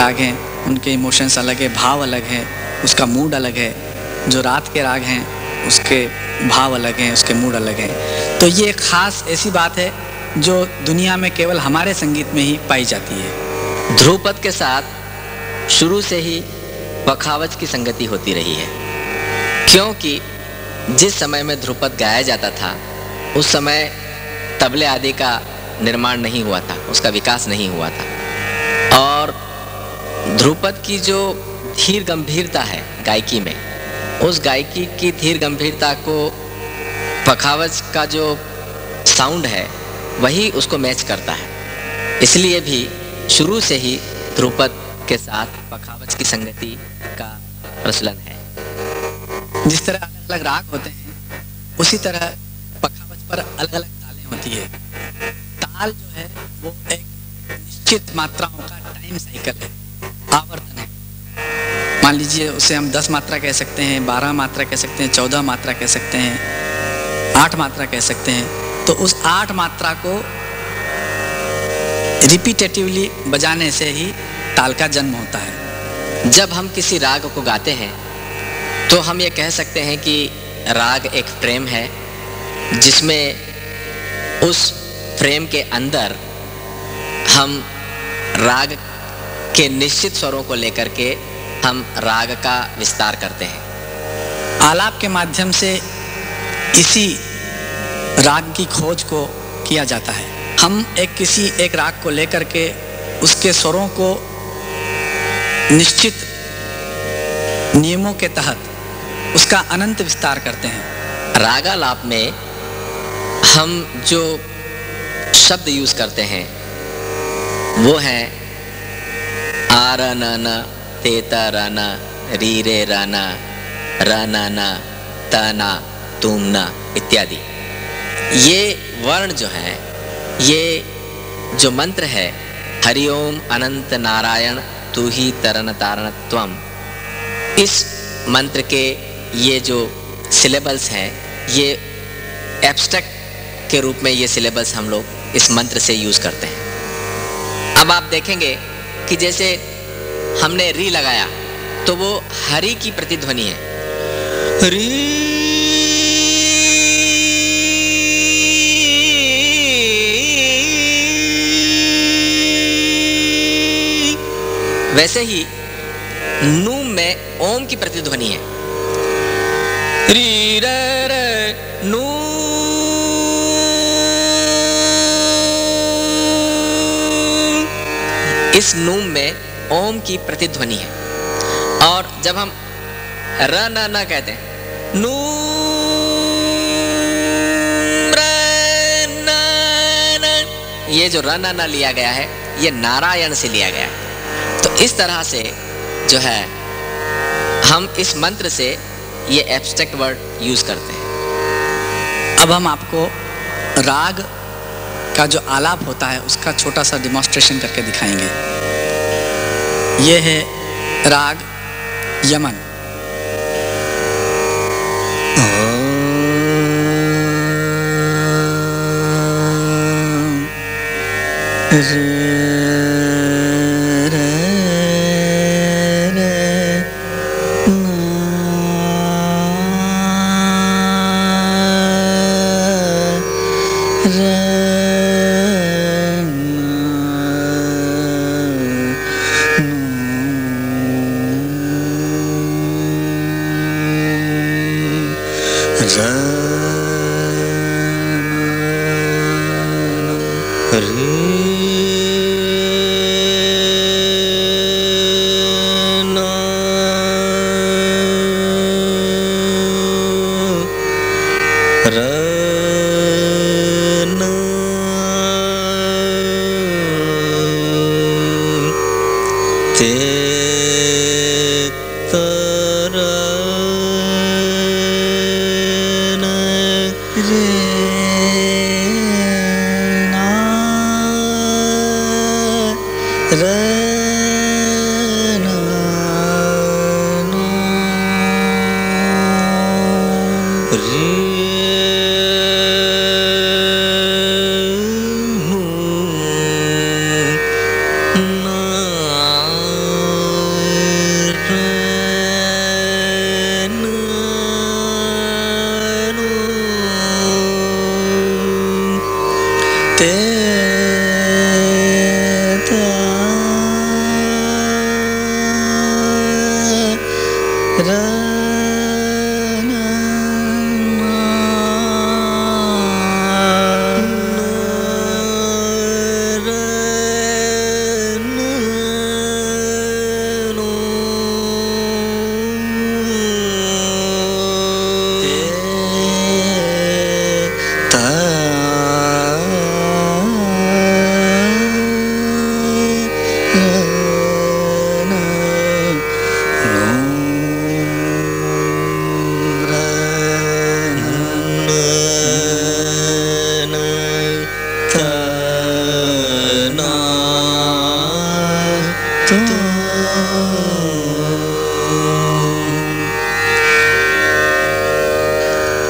राग हैं उनके इमोशंस अलग है, भाव अलग है, उसका मूड अलग है। जो रात के राग हैं उसके भाव अलग हैं, उसके मूड अलग हैं। तो ये एक ख़ास ऐसी बात है जो दुनिया में केवल हमारे संगीत में ही पाई जाती है। ध्रुपद के साथ शुरू से ही पखावज की संगति होती रही है, क्योंकि जिस समय में ध्रुपद गाया जाता था उस समय तबले आदि का निर्माण नहीं हुआ था, उसका विकास नहीं हुआ था। और ध्रुपद की जो धीर गंभीरता है गायकी में, उस गायकी की धीर गंभीरता को पखावज का जो साउंड है वही उसको मैच करता है। इसलिए भी शुरू से ही ध्रुपद के साथ पखावज की संगति का प्रचलन है। जिस तरह अलग अलग राग होते हैं उसी तरह पखावज पर अलग अलग तालें होती है। ताल जो है वो एक निश्चित मात्राओं का टाइम साइकिल है, आवर्तन है। मान लीजिए उसे हम 10 मात्रा कह सकते हैं, 12 मात्रा कह सकते हैं, 14 मात्रा कह सकते हैं, 8 मात्रा कह सकते हैं। तो उस 8 मात्रा को रिपीटेटिवली बजाने से ही ताल का जन्म होता है। जब हम किसी राग को गाते हैं तो हम ये कह सकते हैं कि राग एक फ्रेम है, जिसमें उस फ्रेम के अंदर हम राग के निश्चित स्वरों को लेकर के हम राग का विस्तार करते हैं। आलाप के माध्यम से इसी राग की खोज को किया जाता है। हम किसी एक राग को लेकर के उसके स्वरों को निश्चित नियमों के तहत उसका अनंत विस्तार करते हैं। रागालाप में हम जो शब्द यूज करते हैं वो हैं आरनन, तेतरन, रीरे रन, रनन, तना, तुमना इत्यादि। ये वर्ण जो है, ये जो मंत्र है, हरिओम अनंत नारायण तू ही तरन तारण त्वम, इस मंत्र के ये जो सिलेबल्स हैं ये एब्स्ट्रैक्ट के रूप में ये सिलेबल्स हम लोग इस मंत्र से यूज करते हैं। अब आप देखेंगे कि जैसे हमने री लगाया तो वो हरि की प्रतिध्वनि है, री। वैसे ही नूम में ओम की प्रतिध्वनि है, री रे रे नू। इस नूम में ओम की प्रतिध्वनि है। और जब हम र न कहते हैं, नू ये जो र न लिया गया है ये नारायण से लिया गया है। तो इस तरह से जो है हम इस मंत्र से ये एब्स्ट्रैक्ट वर्ड यूज करते हैं। अब हम आपको राग का जो आलाप होता है उसका छोटा सा डिमॉन्स्ट्रेशन करके दिखाएंगे। ये है राग यमन।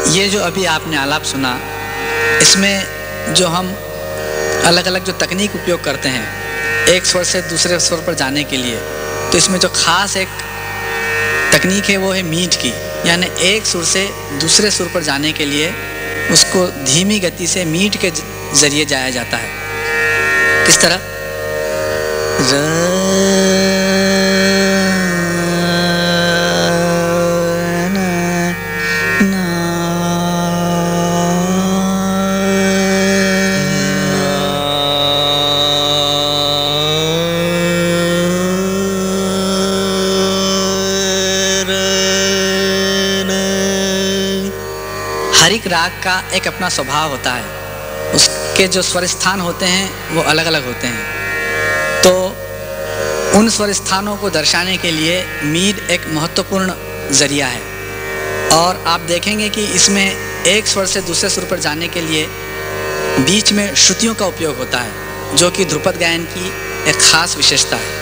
ये जो अभी आपने आलाप सुना, इसमें जो हम अलग अलग जो तकनीक उपयोग करते हैं एक स्वर से दूसरे स्वर पर जाने के लिए, तो इसमें जो खास एक तकनीक है वो है मीट की, यानी एक सुर से दूसरे सुर पर जाने के लिए उसको धीमी गति से मीट के जरिए जाया जाता है। किस तरह? हर एक राग का एक अपना स्वभाव होता है, उसके जो स्वर स्थान होते हैं वो अलग अलग होते हैं। तो उन स्वर स्थानों को दर्शाने के लिए मीट एक महत्वपूर्ण जरिया है। और आप देखेंगे कि इसमें एक स्वर से दूसरे सुर पर जाने के लिए बीच में श्रुतियों का उपयोग होता है, जो कि ध्रुपद गायन की एक खास विशेषता है।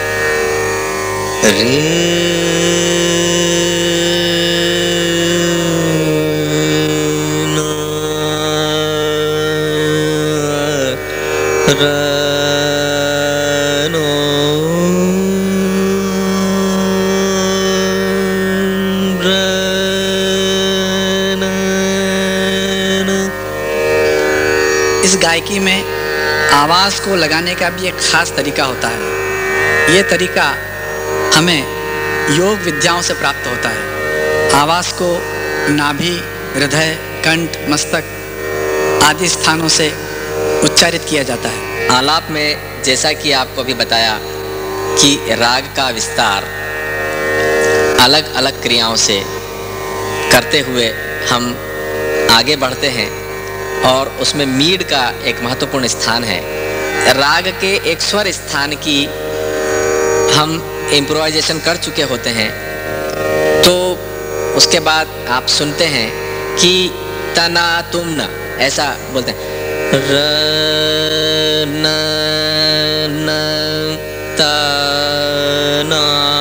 इस गायकी में आवाज़ को लगाने का भी एक खास तरीका होता है। ये तरीका हमें योग विद्याओं से प्राप्त होता है। आवाज़ को नाभि, हृदय, कंठ, मस्तक आदि स्थानों से उच्चारित किया जाता है। आलाप में जैसा कि आपको अभी बताया कि राग का विस्तार अलग अलग क्रियाओं से करते हुए हम आगे बढ़ते हैं और उसमें मीड का एक महत्वपूर्ण स्थान है। राग के एक स्वर स्थान की हम इम्प्रोवाइजेशन कर चुके होते हैं, तो उसके बाद आप सुनते हैं कि तना तुम न, ऐसा बोलते हैं र न न ता ना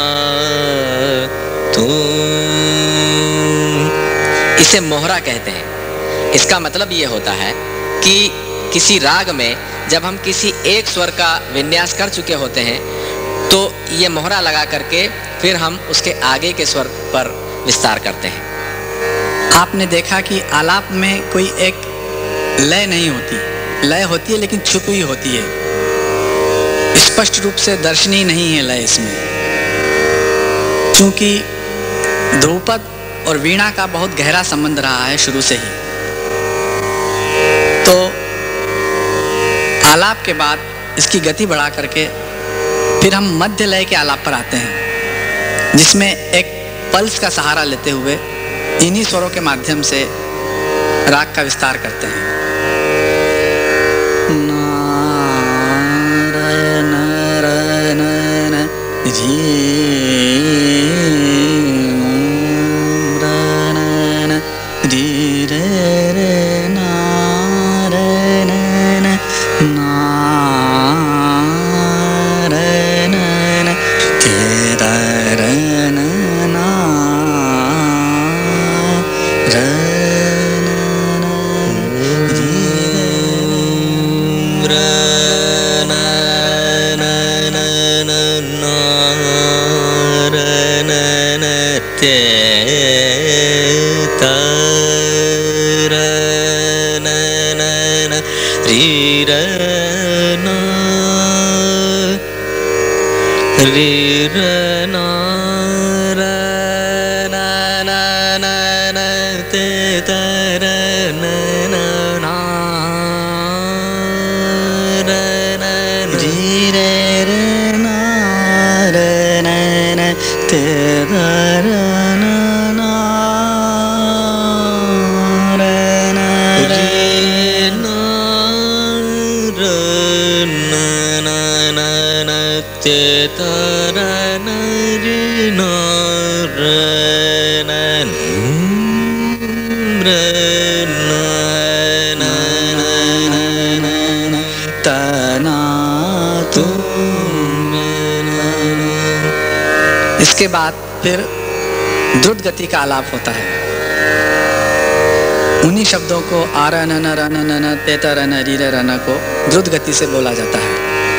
तुम, इसे मोहरा कहते हैं। इसका मतलब ये होता है कि किसी राग में जब हम किसी एक स्वर का विन्यास कर चुके होते हैं तो ये मोहरा लगा करके फिर हम उसके आगे के स्वर पर विस्तार करते हैं। आपने देखा कि आलाप में कोई एक लय नहीं होती, लय होती है लेकिन छुपी हुई होती है, स्पष्ट रूप से दर्शनीय नहीं है लय इसमें। चूंकि ध्रुपद और वीणा का बहुत गहरा संबंध रहा है शुरू से ही, तो आलाप के बाद इसकी गति बढ़ा करके फिर हम मध्य लय के आलाप पर आते हैं, जिसमें एक पल्स का सहारा लेते हुए इन्हीं स्वरों के माध्यम से राग का विस्तार करते हैं। इसके बाद फिर द्रुत गति का आलाप होता है। उन्हीं शब्दों को आरा नना राना नना तेता रना रीरा राना को द्रुत गति से बोला जाता है।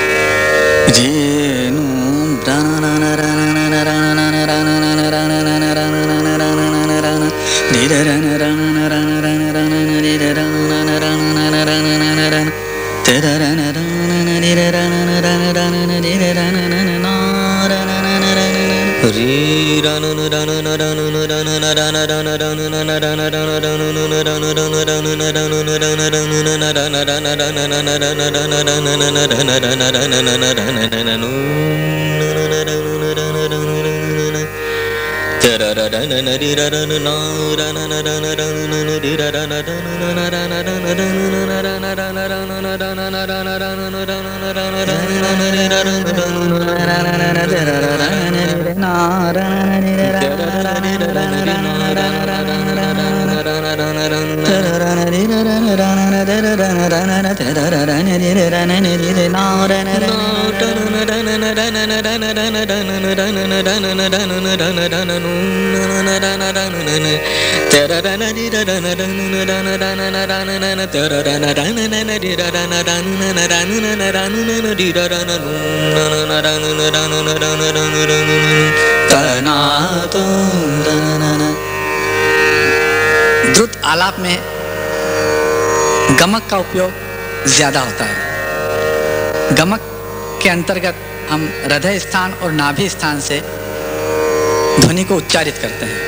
द्रुत आलाप में गमक का उपयोग ज्यादा होता है। गमक के अंतर्गत हम हृदय स्थान और नाभि स्थान से ध्वनि को उच्चारित करते हैं।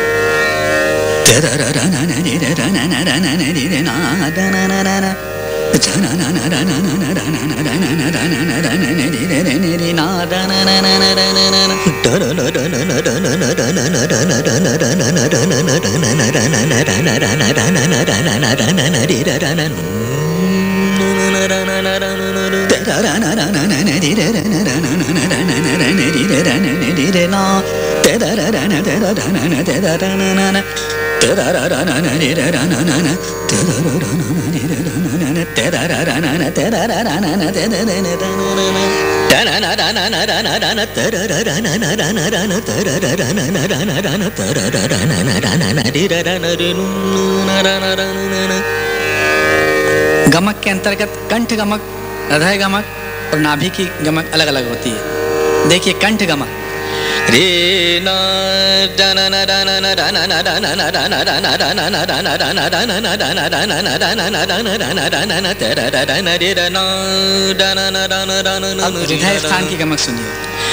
गमक के अंतर्गत कंठ गमक, हृदय गमक और नाभि की गमक अलग अलग होती है। देखिए कंठ गमक हृदय स्थान की गमक सुनिए।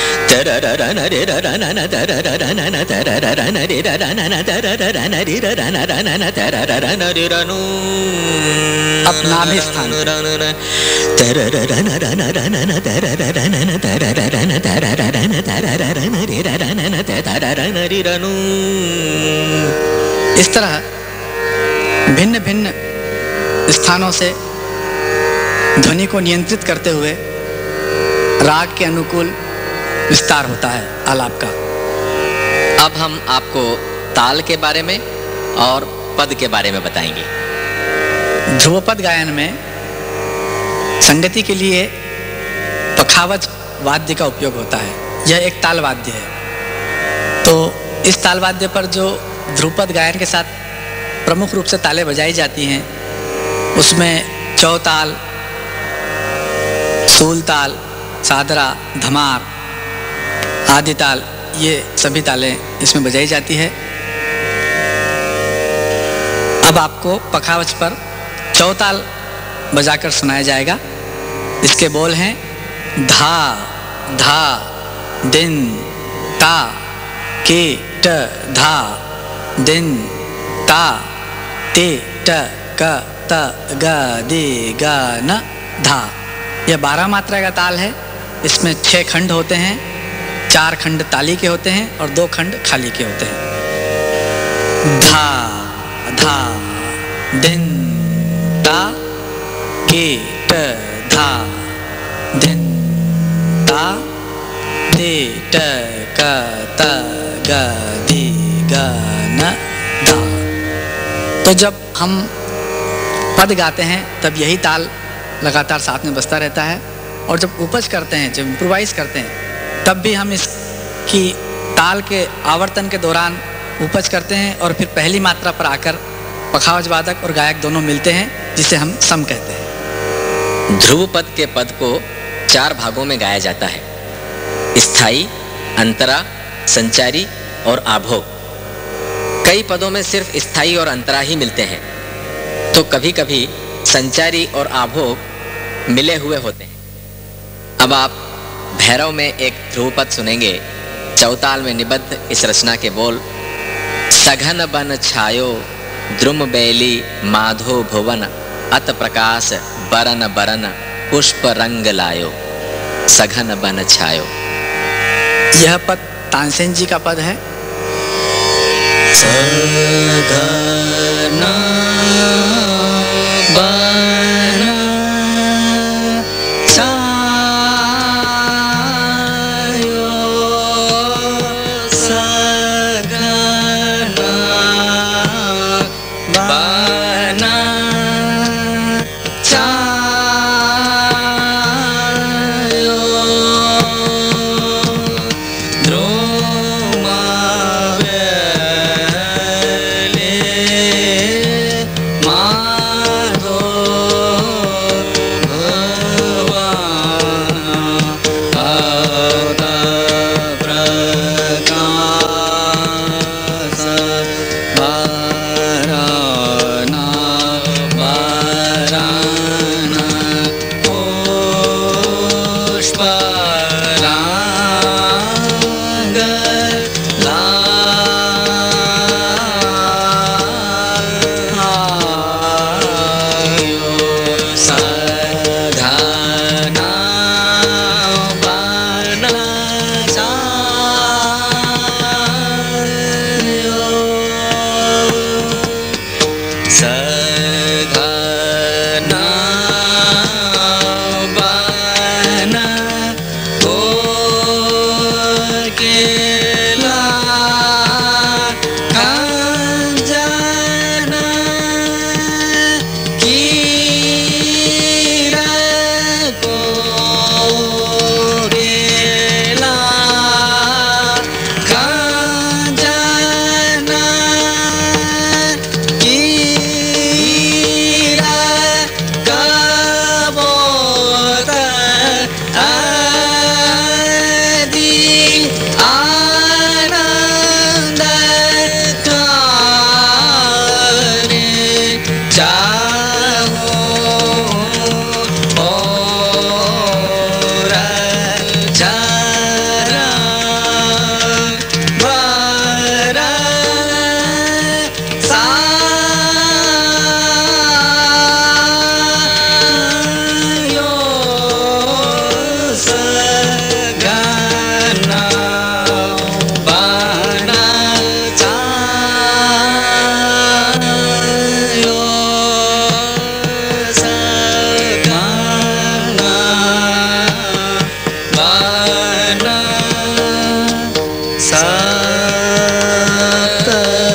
अब नाभि स्थान इस तरह भिन्न भिन्न स्थानों से ध्वनि को नियंत्रित करते हुए राग के अनुकूल विस्तार होता है आलाप का। अब हम आपको ताल के बारे में और पद के बारे में बताएंगे। ध्रुवपद गायन में संगति के लिए पखावज वाद्य का उपयोग होता है। यह एक ताल वाद्य है। तो इस ताल वाद्य पर जो ध्रुवपद गायन के साथ प्रमुख रूप से तालें बजाई जाती हैं, उसमें चौताल, सूलताल, सादरा, धमार, आदि ताल, ये सभी तालें इसमें बजाई जाती है। अब आपको पखावज पर चौताल बजाकर सुनाया जाएगा। इसके बोल हैं धा धा दिन ता के ट धा दिन ता ते ट क त ग दे ग न धा। यह 12 मात्रा का ताल है। इसमें 6 खंड होते हैं, 4 खंड ताली के होते हैं और 2 खंड खाली के होते हैं। धा धा दिन ता के ट धा दिन ता ते ट क त ग दे ग न धा। तो जब हम पद गाते हैं तब यही ताल लगातार साथ में बजता रहता है, और जब उपज करते हैं, जब इम्प्रोवाइज करते हैं, तब भी हम इसकी ताल के आवर्तन के दौरान उपज करते हैं और फिर पहली मात्रा पर आकर पखावज वादक और गायक दोनों मिलते हैं, जिसे हम सम कहते हैं। ध्रुव पद के पद को 4 भागों में गाया जाता है: स्थाई, अंतरा, संचारी और आभोग। कई पदों में सिर्फ स्थाई और अंतरा ही मिलते हैं, तो कभी कभी संचारी और आभोग मिले हुए होते हैं। अब आप भैरव में एक ध्रुव पद सुनेंगे। चौताल में निबद्ध इस रचना के बोल: सघन बन छायो द्रुम बेली माधो भुवन, अत प्रकाश बरन बरन पुष्प रंग लायो। सघन बन छायो। यह पद तानसेन जी का पद है। सघन बन छायो, सघन बन छायो, द्रुम बेली माधो भुवन, अत प्रकाश बरन बरन पुष्प रंग लायो। सघन बन छायो, सघन बन कोकिला खंजन कीर कोकिला खंजन कीर कबोत आदि आनंद करे चाहो और चरण भर सायो। सघन बन छायो, सघन बन सत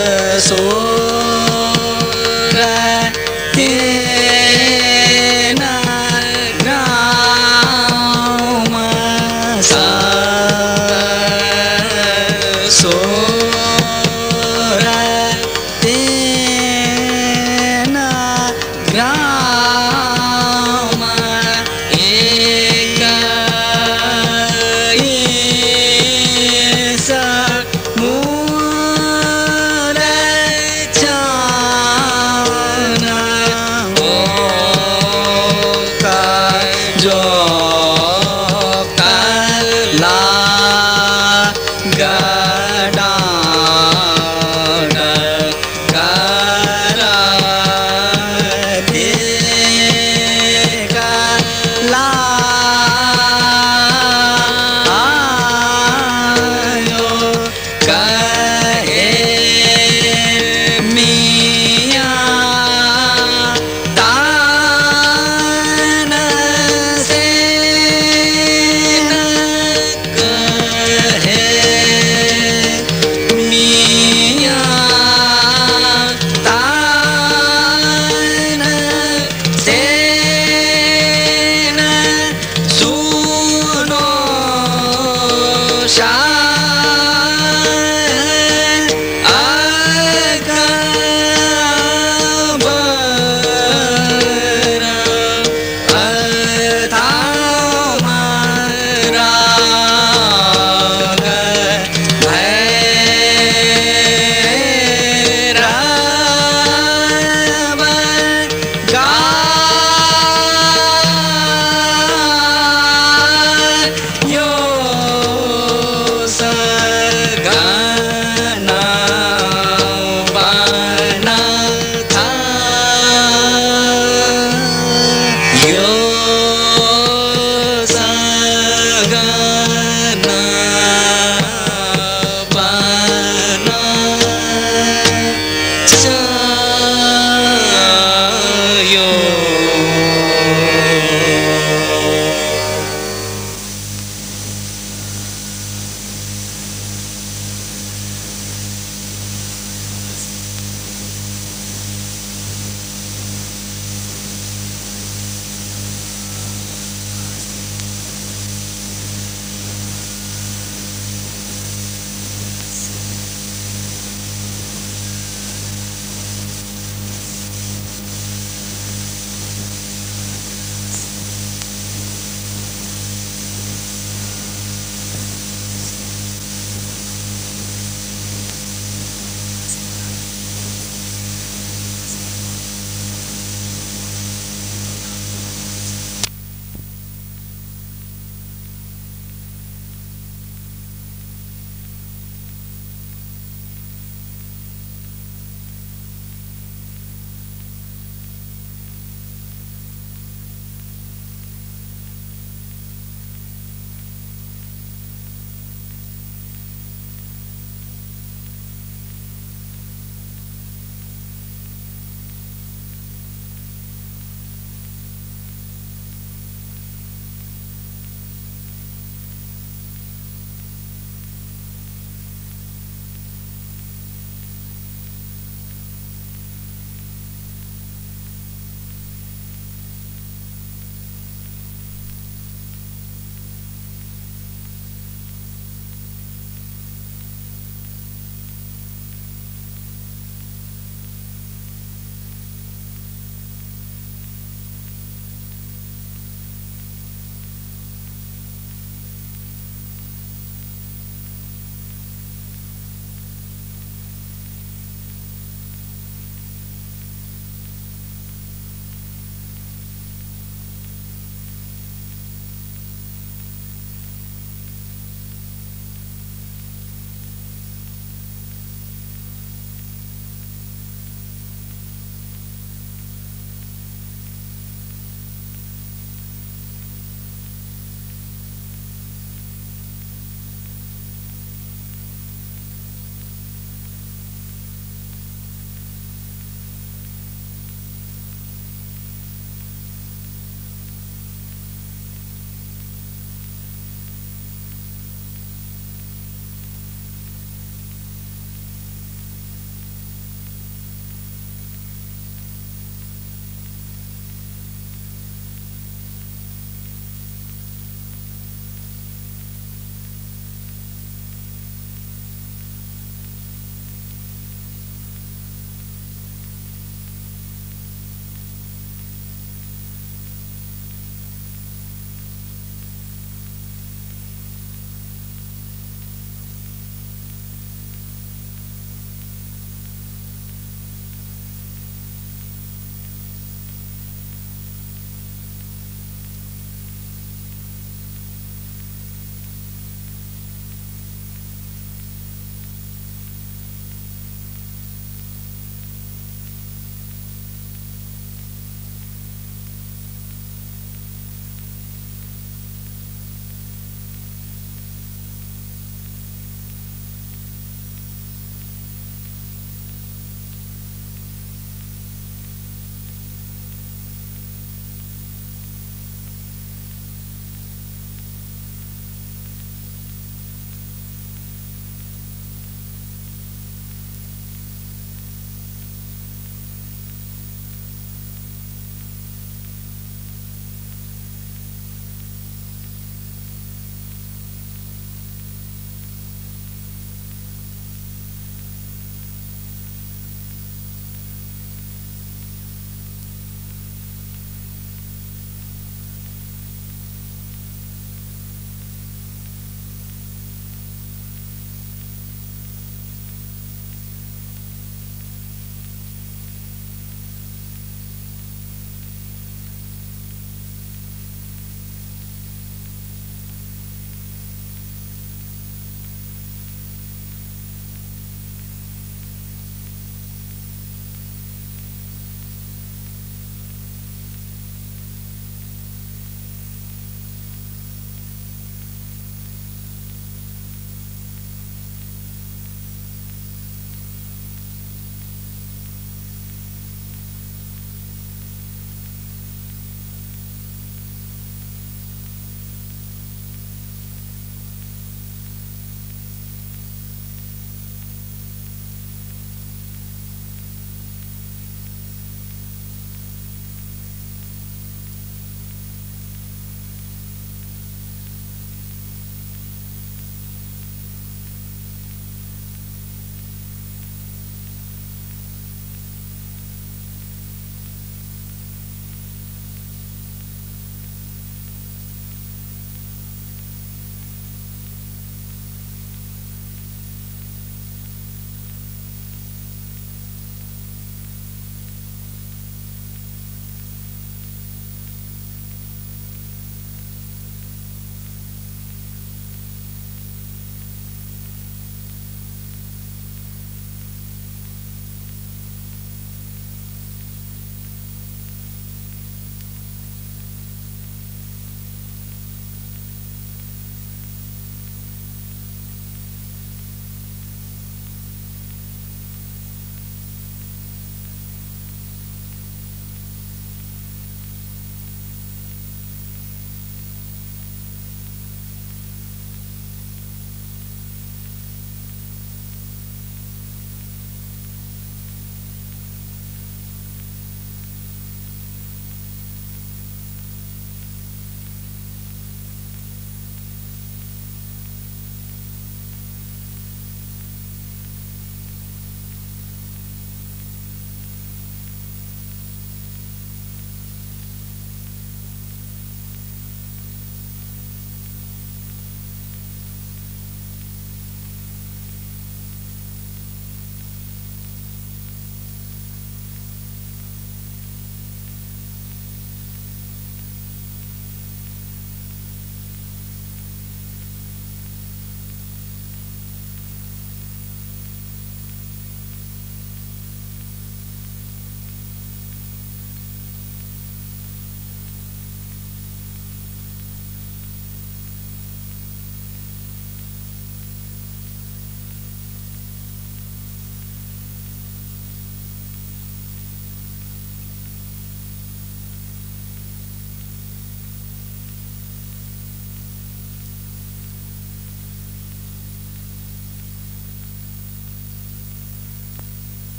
सोर तेन ग्राम, सत सोर तेन ग्राम, एक ईस मूर चान चल